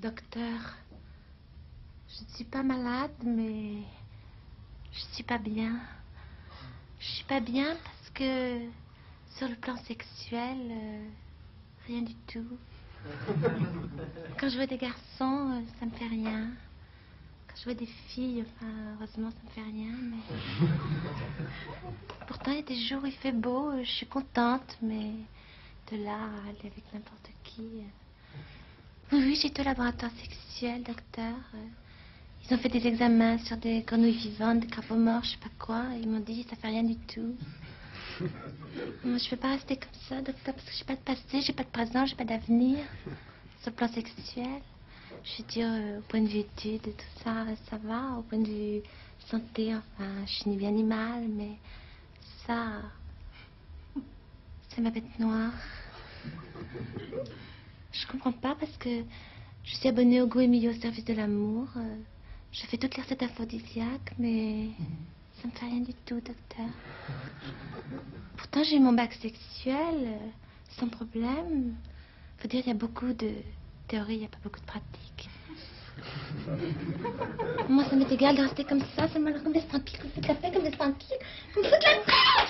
Docteur, je ne suis pas malade, mais je ne suis pas bien. Je suis pas bien parce que sur le plan sexuel, rien du tout. Quand je vois des garçons, ça me fait rien. Quand je vois des filles, enfin, heureusement, ça me fait rien, mais... Pourtant, il y a des jours où il fait beau, je suis contente, mais de là à aller avec n'importe qui... Oui, oui, j'ai été au laboratoire sexuel, docteur. Ils ont fait des examens sur des grenouilles vivantes, des crapauds morts, je sais pas quoi. Ils m'ont dit, ça fait rien du tout. Moi, je peux pas rester comme ça, docteur, parce que j'ai pas de passé, j'ai pas de présent, j'ai pas d'avenir. Sur le plan sexuel, je veux dire, au point de vue études et tout ça, ça va. Au point de vue santé, enfin, je suis ni bien ni mal, mais ça, c'est ma bête noire. Je comprends pas parce que je suis abonnée au Go Emilio au service de l'amour. Je fais toutes les recettes aphrodisiaques, mais ça me fait rien du tout, docteur. Pourtant, j'ai eu mon bac sexuel, sans problème. Faut dire, il y a beaucoup de théorie, il n'y a pas beaucoup de pratique. Moi, ça m'est égal de rester comme ça me laisse tranquille, comme vous faites la paix, comme vous êtes tranquille, vous me faites la paix.